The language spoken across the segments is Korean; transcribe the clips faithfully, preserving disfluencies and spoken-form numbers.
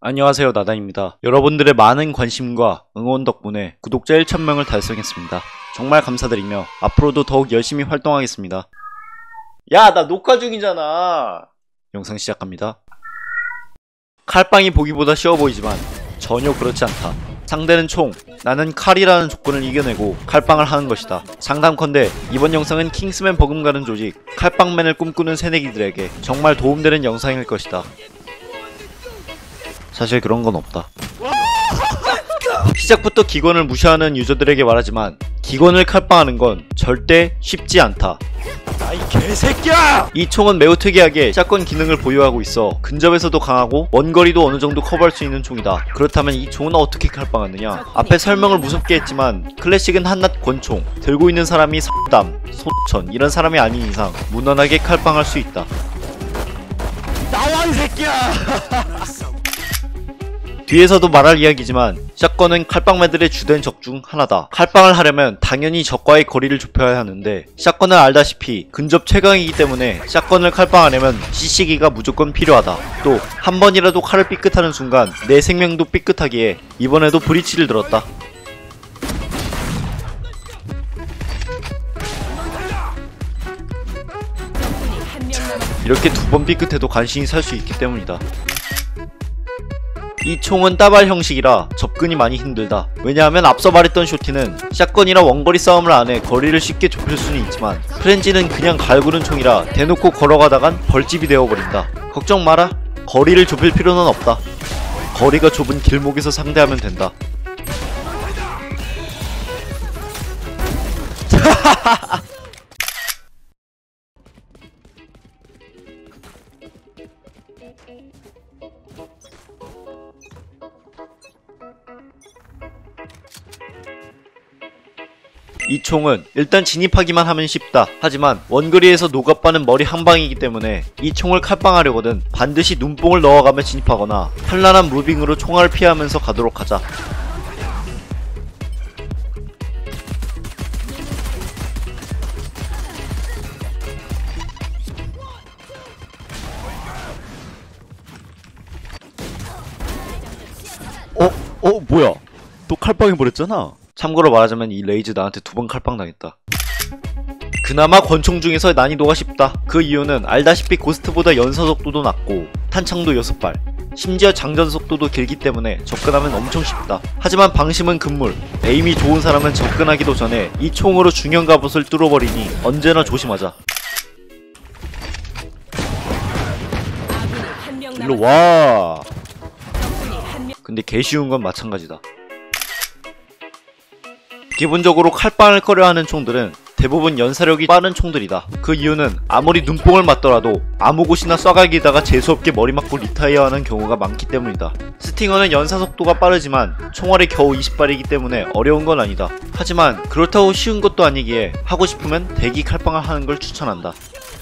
안녕하세요, 나단입니다. 여러분들의 많은 관심과 응원 덕분에 구독자 천 명을 달성했습니다. 정말 감사드리며 앞으로도 더욱 열심히 활동하겠습니다. 야, 나 녹화 중이잖아. 영상 시작합니다. 칼빵이 보기보다 쉬워 보이지만 전혀 그렇지 않다. 상대는 총, 나는 칼이라는 조건을 이겨내고 칼빵을 하는 것이다. 상담컨대 이번 영상은 킹스맨 버금가는 조직 칼빵맨을 꿈꾸는 새내기들에게 정말 도움되는 영상일 것이다. 사실 그런 건 없다. 시작부터 기권을 무시하는 유저들에게 말하지만 기권을 칼빵하는 건 절대 쉽지 않다. 아이 개새끼야! 이 총은 매우 특이하게 샷건 기능을 보유하고 있어 근접에서도 강하고 원거리도 어느정도 커버할 수 있는 총이다. 그렇다면 이 총은 어떻게 칼빵하느냐? 앞에 설명을 무섭게 했지만 클래식은 한낱 권총, 들고 있는 사람이 삼담, 소천 이런 사람이 아닌 이상 무난하게 칼빵할 수 있다. 나와 이 새끼야! 뒤에서도 말할 이야기지만 샷건은 칼빵맨들의 주된 적 중 하나다. 칼빵을 하려면 당연히 적과의 거리를 좁혀야 하는데 샷건은 알다시피 근접 최강이기 때문에 샷건을 칼빵하려면 씨씨기가 무조건 필요하다. 또 한 번이라도 칼을 삐끗하는 순간 내 생명도 삐끗하기에 이번에도 브리치를 들었다. 이렇게 두 번 삐끗해도 간신히 살 수 있기 때문이다. 이 총은 따발 형식이라 접근이 많이 힘들다. 왜냐하면 앞서 말했던 쇼티는 샷건이라 원거리 싸움을 안해 거리를 쉽게 좁힐 수는 있지만 프렌지는 그냥 갈구는 총이라 대놓고 걸어가다간 벌집이 되어버린다. 걱정 마라. 거리를 좁힐 필요는 없다. 거리가 좁은 길목에서 상대하면 된다. 이 총은 일단 진입하기만 하면 쉽다. 하지만 원거리에서 녹아빠는 머리 한방이기 때문에 이 총을 칼빵하려거든 반드시 눈뽕을 넣어가며 진입하거나 현란한 무빙으로 총알을 피하면서 가도록 하자. 어? 어? 뭐야? 또 칼빵해버렸잖아. 참고로 말하자면 이 레이즈 나한테 두 번 칼빵 당했다. 그나마 권총 중에서 난이도가 쉽다. 그 이유는 알다시피 고스트보다 연사 속도도 낮고 탄창도 여섯 발, 심지어 장전 속도도 길기 때문에 접근하면 엄청 쉽다. 하지만 방심은 금물. 에임이 좋은 사람은 접근하기도 전에 이 총으로 중형 갑옷을 뚫어버리니 언제나 조심하자. 일로 와. 근데 개쉬운 건 마찬가지다. 기본적으로 칼빵을 꺼려하는 총들은 대부분 연사력이 빠른 총들이다. 그 이유는 아무리 눈뽕을 맞더라도 아무 곳이나 쏴갈기다가 재수없게 머리 맞고 리타이어하는 경우가 많기 때문이다. 스팅어는 연사 속도가 빠르지만 총알이 겨우 이십 발이기 때문에 어려운 건 아니다. 하지만 그렇다고 쉬운 것도 아니기에 하고 싶으면 대기 칼빵을 하는 걸 추천한다.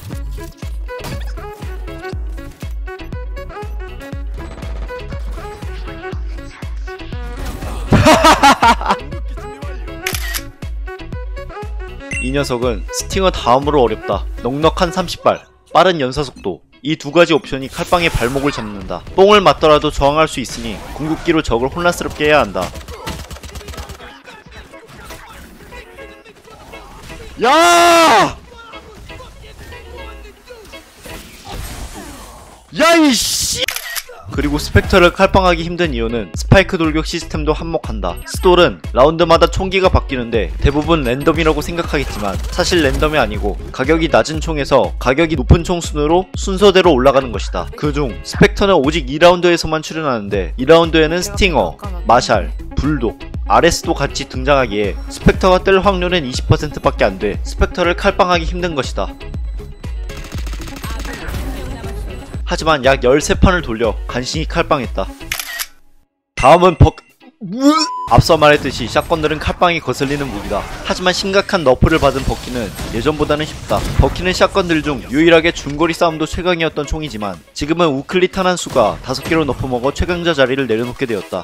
이 녀석은 스팅어 다음으로 어렵다. 넉넉한 삼십 발, 빠른 연사속도, 이 두 가지 옵션이 칼빵의 발목을 잡는다. 뽕을 맞더라도 저항할 수 있으니 궁극기로 적을 혼란스럽게 해야 한다. 야! 야 이씨! 그리고 스펙터를 칼빵하기 힘든 이유는 스파이크 돌격 시스템도 한몫한다. 스톨은 라운드마다 총기가 바뀌는데 대부분 랜덤이라고 생각하겠지만 사실 랜덤이 아니고 가격이 낮은 총에서 가격이 높은 총 순으로 순서대로 올라가는 것이다. 그중 스펙터는 오직 이 라운드에서만 출연하는데 이 라운드에는 스팅어, 마샬, 불독, 아레스도 같이 등장하기에 스펙터가 뜰 확률은 이십 퍼센트 밖에 안 돼. 스펙터를 칼빵하기 힘든 것이다. 하지만 약 열세 판을 돌려 간신히 칼빵했다. 다음은 버... 앞서 말했듯이 샷건들은 칼빵이 거슬리는 무기다. 하지만 심각한 너프를 받은 버키는 예전보다는 쉽다. 버키는 샷건들 중 유일하게 중거리 싸움도 최강이었던 총이지만 지금은 우클릿 탄환 수가 다섯 개로 너프먹어 최강자 자리를 내려놓게 되었다.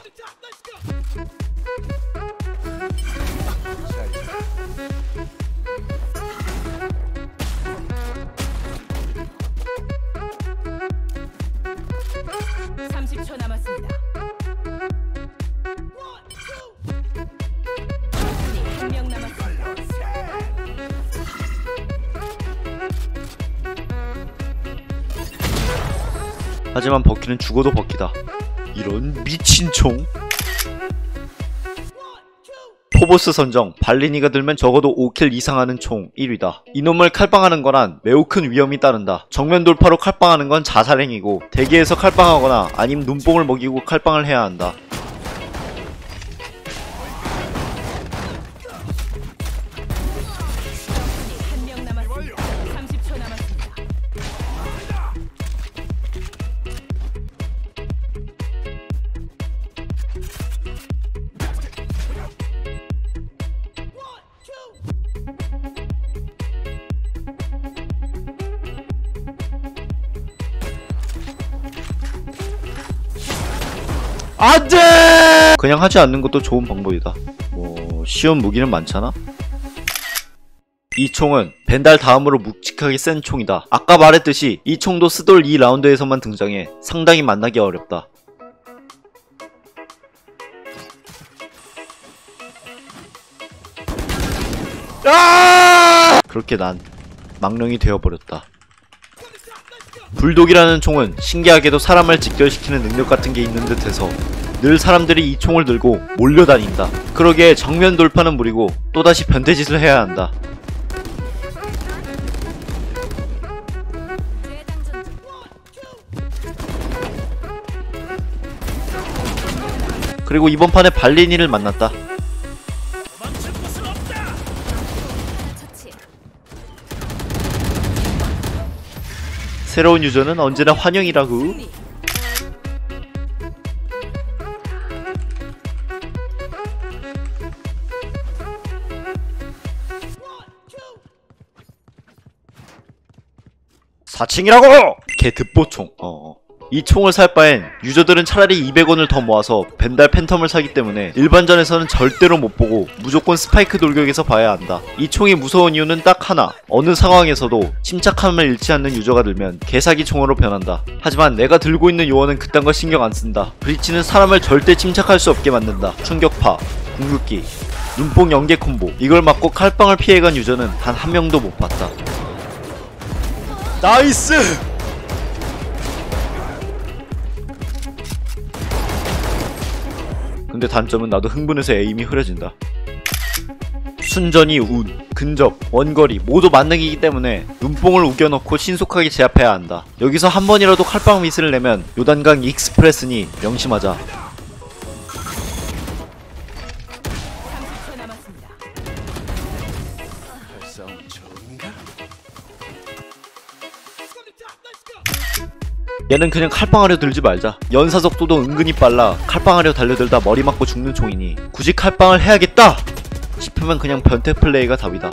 삼십 초 남았습니다. 하지만 버키는 죽어도 버키다. 이런 미친 총. 포보스 선정, 발리니가 들면 적어도 오 킬 이상 하는 총 일 위다. 이놈을 칼빵하는 거란 매우 큰 위험이 따른다. 정면 돌파로 칼빵하는 건 자살행위고, 대기에서 칼빵하거나 아님 눈뽕을 먹이고 칼빵을 해야 한다. 안돼! 그냥 하지 않는 것도 좋은 방법이다. 뭐 쉬운 무기는 많잖아? 이 총은 벤달 다음으로 묵직하게 센 총이다. 아까 말했듯이 이 총도 스돌 이 라운드에서만 등장해 상당히 만나기 어렵다. 아! 그렇게 난 망령이 되어버렸다. 불독이라는 총은 신기하게도 사람을 직결시키는 능력 같은 게 있는 듯해서 늘 사람들이 이 총을 들고 몰려다닌다. 그러기에 정면 돌파는 무리고 또다시 변태짓을 해야 한다. 그리고 이번 판에 발리니를 만났다. 새로운 유저는 언제나 환영이라고. 사칭이라고! 개 듣보총. 어어. 이 총을 살 바엔 유저들은 차라리 이백 원을 더 모아서 벤달 팬텀을 사기 때문에 일반전에서는 절대로 못보고 무조건 스파이크 돌격에서 봐야 한다. 이 총이 무서운 이유는 딱 하나. 어느 상황에서도 침착함을 잃지 않는 유저가 들면 개사기 총으로 변한다. 하지만 내가 들고 있는 요원은 그딴 거 신경 안 쓴다. 브리치는 사람을 절대 침착할 수 없게 만든다. 충격파, 궁극기, 눈뽕 연계 콤보. 이걸 맞고 칼빵을 피해간 유저는 단 한 명도 못 봤다. 나이스! 근데 단점은 나도 흥분해서 에임이 흐려진다. 순전히 운, 근접, 원거리 모두 만능이기 때문에 눈뽕을 우겨넣고 신속하게 제압해야 한다. 여기서 한 번이라도 칼빵 미스를 내면 요단강 익스프레스니 명심하자. 얘는 그냥 칼빵하려 들지 말자. 연사 속도도 은근히 빨라 칼빵하려 달려들다 머리 맞고 죽는 총이니 굳이 칼빵을 해야겠다 싶으면 그냥 변태 플레이가 답이다.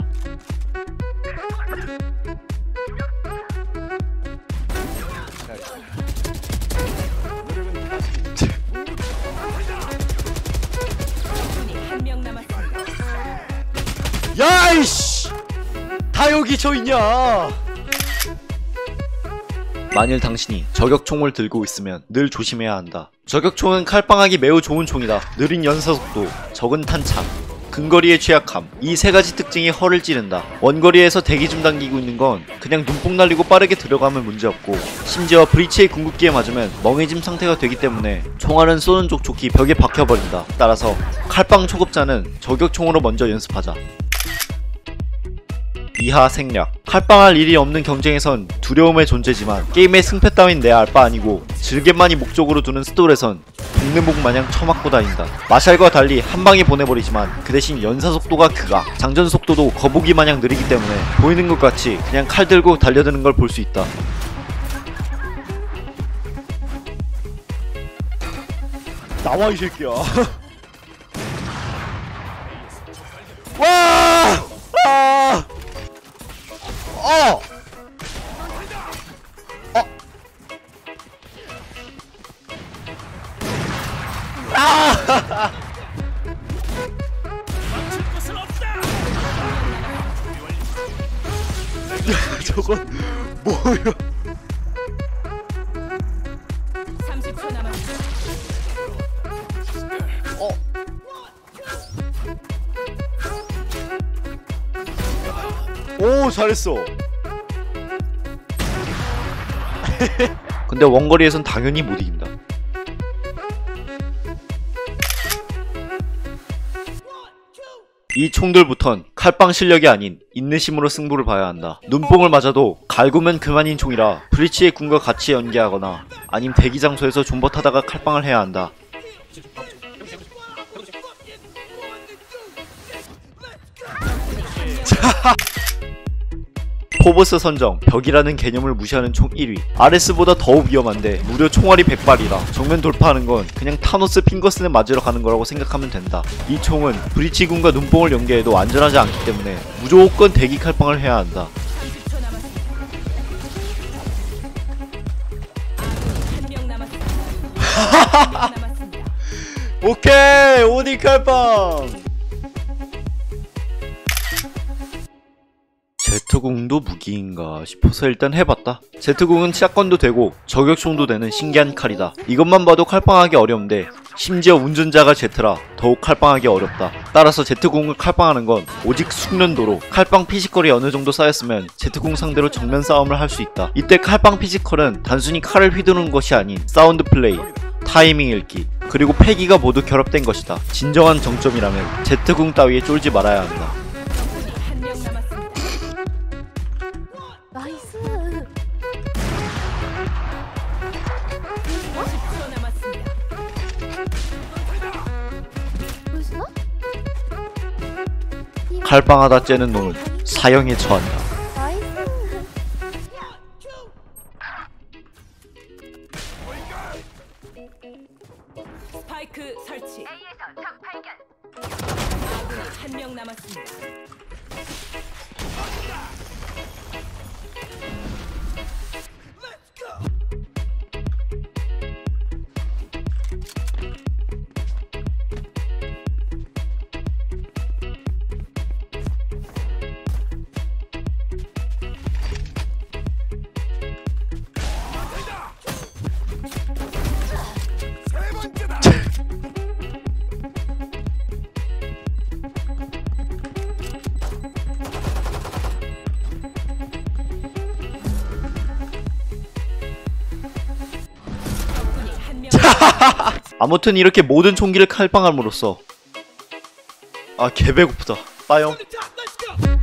야이씨! 다 여기 저 있냐? 만일 당신이 저격총을 들고 있으면 늘 조심해야 한다. 저격총은 칼빵하기 매우 좋은 총이다. 느린 연사속도, 적은 탄창, 근거리의 취약함, 이 세 가지 특징이 허를 찌른다. 원거리에서 대기 좀 당기고 있는 건 그냥 눈뽕 날리고 빠르게 들어가면 문제없고, 심지어 브리치의 궁극기에 맞으면 멍해짐 상태가 되기 때문에 총알은 쏘는 족족히 벽에 박혀버린다. 따라서 칼빵 초급자는 저격총으로 먼저 연습하자. 이하 생략. 칼빵할 일이 없는 경쟁에선 두려움의 존재지만 게임의 승패 따윈 내 알 바 아니고 즐겜만이 목적으로 두는 스톨에선 복내복 마냥 처맞고 다닌다. 마샬과 달리 한방에 보내버리지만 그 대신 연사속도가 극악, 장전속도도 거북이 마냥 느리기 때문에 보이는 것 같이 그냥 칼 들고 달려드는 걸 볼 수 있다. 나와 이 새끼야. 와! 아! 어! 어! 아! 저건 뭐야? 삼십 초 남았습니다. 어? 오, 잘했어. 근데 원거리에선 당연히 못 이긴다. 이 총들부턴 칼빵 실력이 아닌 인내심으로 승부를 봐야 한다. 눈뽕을 맞아도 갈구면 그만인 총이라 브리치의 군과 같이 연계하거나 아님 대기 장소에서 존버 타다가 칼빵을 해야 한다. 포버스 선정, 벽이라는 개념을 무시하는 총 일 위. 아레스보다 더욱 위험한데 무려 총알이 백 발이라 정면 돌파하는 건 그냥 타노스 핑거슨에 맞으러 가는 거라고 생각하면 된다. 이 총은 브리치군과 눈뽕을 연계해도 안전하지 않기 때문에 무조건 대기 칼빵을 해야 한다. 이십 초 남았습니다. 한 명 남았습니다. 한 명 남았습니다. 오케이! 오디 칼빵! 제트공도 무기인가 싶어서 일단 해봤다. 제트공은 샷건도 되고 저격총도 되는 신기한 칼이다. 이것만 봐도 칼빵하기 어려운데 심지어 운전자가 제트라 더욱 칼빵하기 어렵다. 따라서 제트공을 칼빵하는 건 오직 숙련도로 칼빵 피지컬이 어느정도 쌓였으면 제트공 상대로 정면 싸움을 할 수 있다. 이때 칼빵 피지컬은 단순히 칼을 휘두르는 것이 아닌 사운드 플레이, 타이밍 읽기, 그리고 패기가 모두 결합된 것이다. 진정한 정점이라면 제트공 따위에 쫄지 말아야 한다. 한 명 남았습니다. 나이스. 십 초 남았습니다. 보였어? 칼빵하다 째는 놈은 사형에 처한다. 나이스. 스파이크 설치. 아군이 한 명 남았습니다. 적군이 한 명. 아무튼 이렇게 모든 총기를 칼빵함으로써 아 개배고프다. 빠용.